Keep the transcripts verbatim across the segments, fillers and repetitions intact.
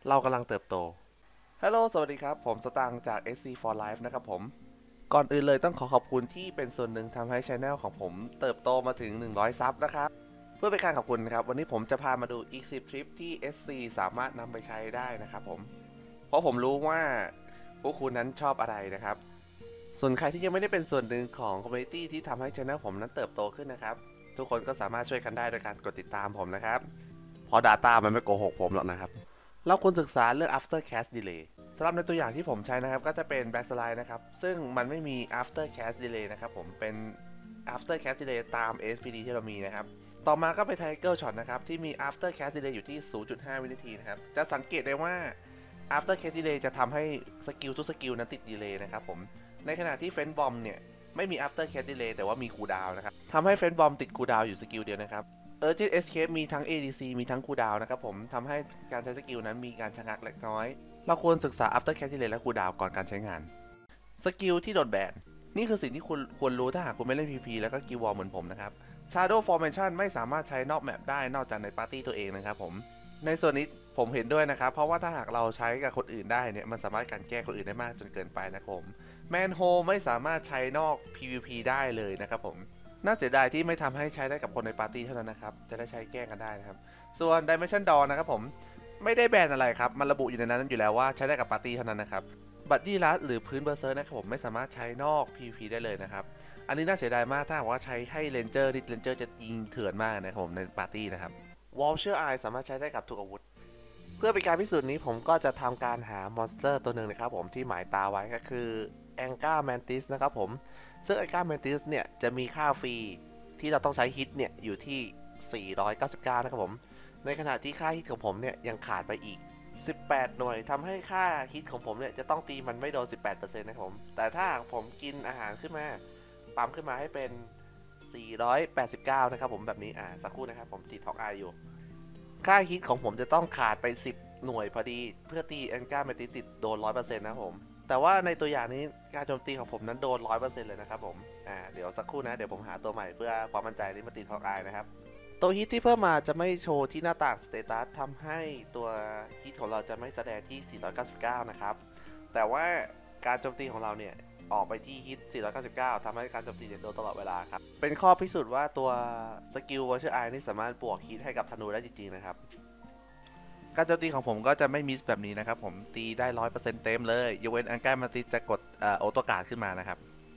เรากำลังเติบโตฮัลโหลสวัสดีครับผมสตางค์จาก เอส ซี for Life นะครับผมก่อนอื่นเลยต้องขอขอบคุณที่เป็นส่วนหนึ่งทำให้ Channel ของผมเติบโตมาถึงหนึ่งร้อยซับนะครับเพื่อเป็นการขอบคุณนะครับวันนี้ผมจะพามาดูอีกสิบทริปที่ เอส ซี สามารถนำไปใช้ได้นะครับผมเพราะผมรู้ว่าพวกคุณนั้นชอบอะไรนะครับส่วนใครที่ยังไม่ได้เป็นส่วนหนึ่งของ Community ที่ทำให้ Channel ผมนั้นเติบโตขึ้นนะครับทุกคนก็สามารถช่วยกันได้โดยการกดติดตามผมนะครับเพราะ Data มันไม่โกหกผมหรอกนะครับเราควรศึกษาเรื่อง after cast delay สำหรับในตัวอย่างที่ผมใช้นะครับก็จะเป็น backslide นะครับซึ่งมันไม่มี after cast delay นะครับผมเป็น after cast delay ตาม เอ เอส พี ดี ที่เรามีนะครับต่อมาก็เป็น tiger shot นะครับที่มี after cast delay อยู่ที่ ศูนย์จุดห้า วินาทีนะครับจะสังเกตได้ว่า after cast delay จะทำให้สกิลทุกสกิลนั้นติด delay นะครับผมในขณะที่ fence bomb เนี่ยไม่มี after cast delay แต่ว่ามี cooldown นะครับทำให้ fence bomb ติด cooldown อยู่สกิลเดียวนะครับUrgent Escape มีทั้ง เอ ดี ซี มีทั้งคูลดาวน์นะครับผมทำให้การใช้สกิลนั้นมีการชะงักเล็กน้อยเราควรศึกษา After Cast Delay และคูลดาวน์ก่อนการใช้งานสกิลที่โดนแบนนี่คือสิ่งที่คุณควรรู้ถ้าหากคุณไม่เล่น พี พี แล้วก็กิลวอร์เหมือนผมนะครับ Shadow Formation ไม่สามารถใช้นอกแมปได้นอกจากในปาร์ตี้ตัวเองนะครับผมในส่วนนี้ผมเห็นด้วยนะครับเพราะว่าถ้าหากเราใช้กับคนอื่นได้เนี่ยมันสามารถกันแก้คนอื่นได้มากจนเกินไปนะครับผม Manhole ไม่สามารถใช้นอก พี วี พี ได้เลยนะครับผมน่าเสียดายที่ไม่ทำให้ใช้ได้กับคนในปาร์ตี้เท่านั้นนะครับจะได้ใช้แก้กันได้นะครับส่วน Dimension Door นะครับผมไม่ได้แบนอะไรครับมันระบุอยู่ในนั้นอยู่แล้วว่าใช้ได้กับปาร์ตี้เท่านั้นนะครับบัดดี้ลัดหรือพื้นเบอร์เซอร์นะครับผมไม่สามารถใช้นอก พี วี พี ได้เลยนะครับอันนี้น่าเสียดายมากถ้าว่าใช้ให้เลนเจอร์ที่เลนเจอร์จะยิงเถื่อนมากนะครับผมในปาร์ตี้นะครับ Vulture Eye สามารถใช้ได้กับทุกอาวุธเพื่อเป็นการพิสูจน์นี้ผมก็จะทำการหามอนสเตอร์ตัวหนึ่งนะครับผมที่หมายตาไว้ก็คือ Anga Mantis นะครับผมซึ่ง Anga Mantis เนี่ยจะมีค่าฟรีที่เราต้องใช้ฮิตเนี่ยอยู่ที่ สี่ร้อยเก้าสิบเก้า นะครับผมในขณะที่ค่าฮิตของผมเนี่ยยังขาดไปอีก สิบแปด หน่วยทำให้ค่าฮิตของผมเนี่ยจะต้องตีมันไม่โดน สิบแปดเปอร์เซ็นต์ นะครับผมแต่ถ้าผมกินอาหารขึ้นมาปั๊มขึ้นมาให้เป็น สี่ร้อยแปดสิบเก้า นะครับผมแบบนี้อ่าสักครู่นะครับผมติดท็อกอายอยู่ค่าฮิตของผมจะต้องขาดไป สิบ หน่วยพอดีเพื่อตีแองก้าเมติติดโดน ร้อยเปอร์เซ็นต์ นะครับผมแต่ว่าในตัวอย่างนี้การโจมตีของผมนั้นโดน ร้อยเปอร์เซ็นต์ เลยนะครับผมอ่าเดี๋ยวสักครู่นะเดี๋ยวผมหาตัวใหม่เพื่อความมั่นใจนี้มาติดท็อกอายนะครับตัวฮิตที่เพิ่มมาจะไม่โชว์ที่หน้าต่างสเตตัสทำให้ตัวฮิตของเราจะไม่แสดงที่ สี่ร้อยเก้าสิบเก้า นะครับแต่ว่าการโจมตีของเราเนี่ยออกไปที่ฮิต สี่ร้อยเก้าสิบเก้า ทำให้การโจมตีโดนตลอดเวลาครับเป็นข้อพิสูจน์ว่าตัวสกิล Vulture Eye นี่สามารถบวกฮิตให้กับธนูได้จริงๆนะครับการโจมตีของผมก็จะไม่มิสแบบนี้นะครับผมตีได้ ร้อยเปอร์เซ็นต์ เต็มเลยยกเว้นอังก้ามาติจะกดออโต้การ์ดขึ้นมานะครับ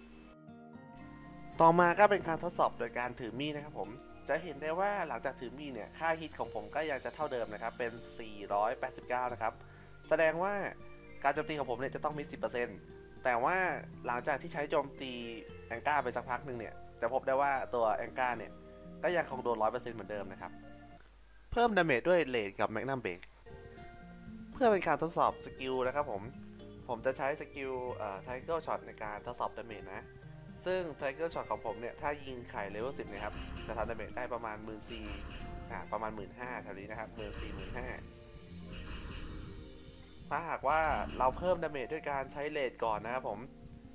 ต่อมาก็เป็นการทดสอบโดยการถือมีดนะครับผมจะเห็นได้ว่าหลังจากถือมีดเนี่ยค่าฮิตของผมก็ยังจะเท่าเดิมนะครับเป็น สี่ร้อยแปดสิบเก้า นะครับแสดงว่าการโจมตีของผมเนี่ยจะต้องมี สิบเปอร์เซ็นต์ แต่ว่าหลังจากที่ใช้โจมตีแองก้าไปสักพักหนึ่งเนี่ยจะพบได้ว่าตัวแองก้าเนี่ยก็ยังคงโดน ร้อยเปอร์เซ็นต์ เหมือนเดิมนะครับเพิ่มดาเมจด้วยเลดกับแมกนัมเบรกเพื่อเป็นการทดสอบสกิลนะครับผมผมจะใช้สกิลไทเกอร์ช็อตในการทดสอบดาเมจนะซึ่งไทเกอร์ช็อตของผมเนี่ยถ้ายิงไข่เลเวลสิบนะครับจะทำดาเมจได้ประมาณ หนึ่งหมื่นสี่พัน อ่าประมาณ หนึ่งหมื่นห้าพัน แถวนี้นะครับ หนึ่งหมื่นสี่พัน หนึ่งหมื่นห้าพัน ถ้าหากว่าเราเพิ่มดาเมจด้วยการใช้เลดก่อนนะครับผม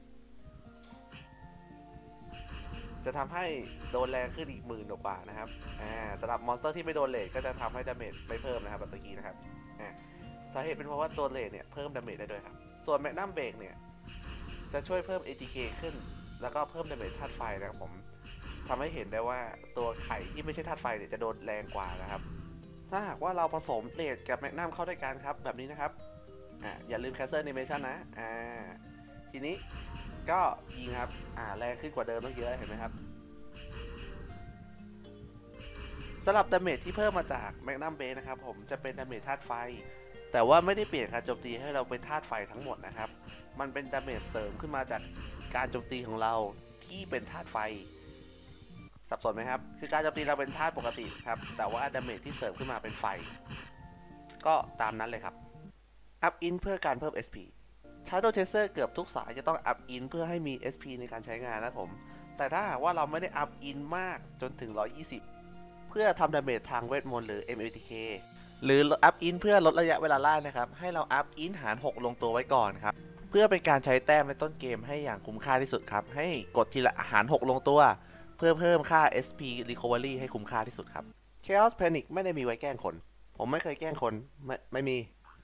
จะทำให้โดนแรงขึ้นอีกหมื่นกว่านะครับอ่าสำหรับมอนสเตอร์ที่ไม่โดนเลดก็จะทำให้ดาเมจไม่เพิ่มนะครับแบบเมื่อกี้นะครับอ่าสาเหตุเป็นเพราะว่าตัวเลดเนี่ยเพิ่มดาเมจได้ด้วยครับส่วนแมกนัมเบรกเนี่ยจะช่วยเพิ่ม เอ ที เค ขึ้นแล้วก็เพิ่มดาเมจธาตุไฟนะครับผมทำให้เห็นได้ว่าตัวไข่ที่ไม่ใช่ธาตุไฟเนี่ยจะโดนแรงกว่านะครับถ้าหากว่าเราผสมเลดกับแมกนัมเข้าด้วยกันครับแบบนี้นะครับอ่าอย่าลืม Cancel Animation นะอ่าทีนี้ก็ยิงครับอ่าแรงขึ้นกว่าเดิมตั้งเยอะเห็นไหมครับสำหรับดาเมจที่เพิ่มมาจากแมกนัมเบสนะครับผมจะเป็นดาเมจธาตุไฟแต่ว่าไม่ได้เปลี่ยนการโจมตีให้เราเป็นธาตุไฟทั้งหมดนะครับมันเป็นดาเมจเสริมขึ้นมาจากการโจมตีของเราที่เป็นธาตุไฟสับสนไหมครับคือการโจมตีเราเป็นธาตุปกติครับแต่ว่าดาเมจที่เสริมขึ้นมาเป็นไฟก็ตามนั้นเลยครับอัพอินเพื่อการเพิ่ม เอส พี Shadow Chaser เกือบทุกสายจะต้องอัพอินเพื่อให้มี เอส พี ในการใช้งานนะผมแต่ถ้าหากว่าเราไม่ได้อัพอินมากจนถึงหนึ่งร้อยยี่สิบเพื่อทำดาเมจทางเวทมนต์หรือ เอ็ม เอ ที เค หรืออัพอินเพื่อลดระยะเวลาล่านะครับให้เราอัพอินหารหกลงตัวไว้ก่อนครับเพื่อเป็นการใช้แต้มในต้นเกมให้อย่างคุ้มค่าที่สุดครับให้กดทีละหารหกลงตัวเพื่อเพิ่มค่า เอส พี Recovery ให้คุ้มค่าที่สุดครับ Chaos Panic ไม่ได้มีไว้แกล้งคนผมไม่เคยแกล้งคนไม่ไม่มี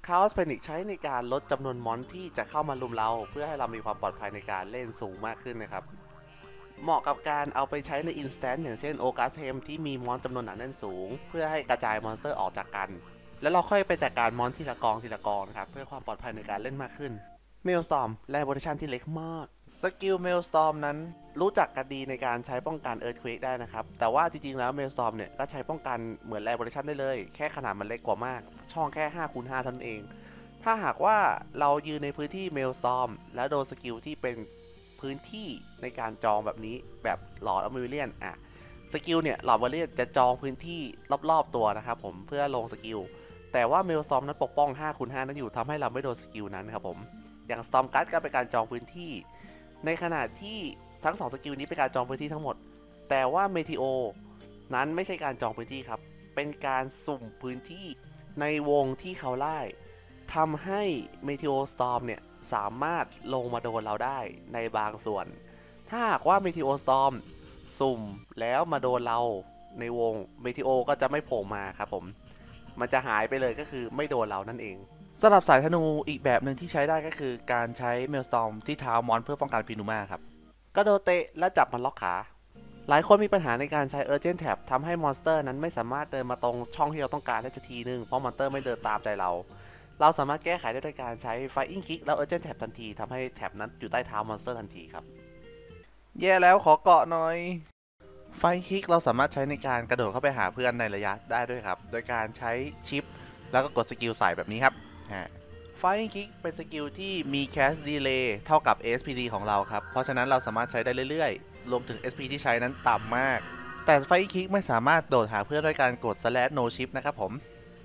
Chaos Panic ใช้ในการลดจำนวนมอนที่จะเข้ามาลุมเราเพื่อให้เรามีความปลอดภัยในการเล่นสูงมากขึ้นนะครับเหมาะกับการเอาไปใช้ใน Instant อย่างเช่น Orgasm ที่มีมอนจำนวนหนาแน่นสูงเพื่อให้กระจายมอนสเตอร์ออกจากกันแล้วเราค่อยไปจัดการมอนทีละกองทีละกองนะครับเพื่อความปลอดภัยในการเล่นมากขึ้น Maelstrom แรงโพเทนชันที่เล็กมากสกิล Maelstrom นั้นรู้จักกันดีในการใช้ป้องกัน Earthquake ได้นะครับแต่ว่าจริงๆแล้ว Maelstrom เนี่ยก็ใช้ป้องกันเหมือนแรงโพเทนชันได้เลยแค่ขนาดมันเล็กกว่ามากช่องแค่ ห้าคูณห้า เท่านั้นเองถ้าหากว่าเรายืนในพื้นที่ Maelstrom แล้วโดนสกิลที่เป็นพื้นที่ในการจองแบบนี้แบบหลอดอเมริเลียนอ่ะสกิลเนี่ยหลอดอเมริเลียนจะจองพื้นที่รอบๆตัวนะครับผมเพื่อลงสกิลแต่ว่า Maelstrom นั้นปกป้อง ห้าคูณห้า นั้นอยู่ทำให้เราไม่โดนสกิลนั้นครับผมอย่าง Storm Guard ก็เป็นการจองพื้นที่ในขณะที่ทั้งสองสกิลนี้เป็นการจองพื้นที่ทั้งหมดแต่ว่า Meteo นั้นไม่ใช่การจองพื้นที่ครับเป็นการสุ่มพื้นที่ในวงที่เขาไล่ทำให้ Meteo Storm เนี่ยสามารถลงมาโดนเราได้ในบางส่วนถ้าหากว่า Meteo Storm สุ่มแล้วมาโดนเราในวง Meteo ก็จะไม่โผล่มาครับผมมันจะหายไปเลยก็คือไม่โดนเรานั่นเองสำหรับสายธนูอีกแบบหนึ่งที่ใช้ได้ก็คือการใช้ Maelstrom ที่เท้ามอนเพื่อป้องกันพินูมาครับกระโดดเตะและจับมันล็อกขาหลายคนมีปัญหาในการใช้ Urgent Tab ทำให้มอนสเตอร์นั้นไม่สามารถเดินมาตรงช่องที่เราต้องการได้สักทีนึงเพราะมอนสเตอร์ไม่เดินตามใจเราเราสามารถแก้ไขได้ด้วยการใช้ Flying Kick แล้ว Urgent Tab ทันทีทำให้แท็บนั้นอยู่ใต้เท้ามอนสเตอร์ทันทีครับแย่แล้วขอเกาะหน่อยไฟคิกเราสามารถใช้ในการกระโดดเข้าไปหาเพื่อนในระยะได้ด้วยครับโดยการใช้ชิปแล้วก็กดสกิลใส่แบบนี้ครับFlying Kick เป็นสกิลที่มี Cast Delay เท่ากับ เอ เอส พี ดี ของเราครับเพราะฉะนั้นเราสามารถใช้ได้เรื่อยๆรวมถึง เอส พี ที่ใช้นั้นต่ำมากแต่ Flying Kick ไม่สามารถโดดหาเพื่อนด้วยการกด slash no shift นะครับผม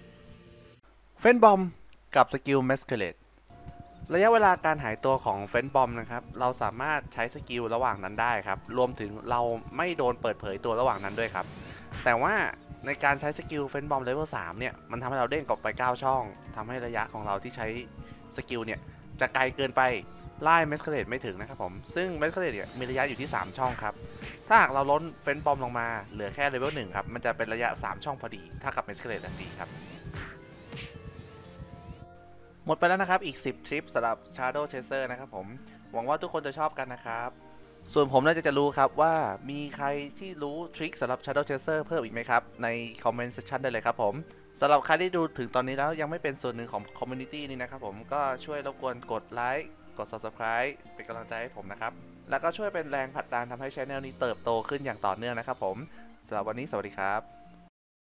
Fence Bomb กับสกิล Masquerade ระยะเวลาการหายตัวของ Fence Bomb นะครับเราสามารถใช้สกิลระหว่างนั้นได้ครับรวมถึงเราไม่โดนเปิดเผยตัวระหว่างนั้นด้วยครับแต่ว่าในการใช้สกิล Fence Bomb Level สามเนี่ยมันทำให้เราเด้งกลับไปเก้าช่องทำให้ระยะของเราที่ใช้สกิลเนี่ยจะไกลเกินไปไล่ Masquerade ไม่ถึงนะครับผมซึ่ง Masquerade เนี่ยมีระยะอยู่ที่สามช่องครับถ้าหากเราล้น Fence Bomb ลงมาเหลือแค่ Level หนึ่งครับมันจะเป็นระยะสามช่องพอดีเท่ากับ Masquerade ทันทีครับหมดไปแล้วนะครับอีกสิบทริปสำหรับ Shadow Chaser นะครับผมหวังว่าทุกคนจะชอบกันนะครับส่วนผมน่าจะจะรู้ครับว่ามีใครที่รู้ทริคสำหรับ Shadow Chaser เพิ่มอีกไหมครับในคอมเมนต์เซสชันได้เลยครับผมสำหรับใครที่ดูถึงตอนนี้แล้วยังไม่เป็นส่วนหนึ่งของคอมมูนิตี้นี้นะครับผมก็ช่วยรบกวนกดไลค์กด Subscribe เป็นกำลังใจให้ผมนะครับแล้วก็ช่วยเป็นแรงผลักดันทำให้ Channel นี้เติบโตขึ้นอย่างต่อเนื่องนะครับผมสำหรับวันนี้สวัสดีครับ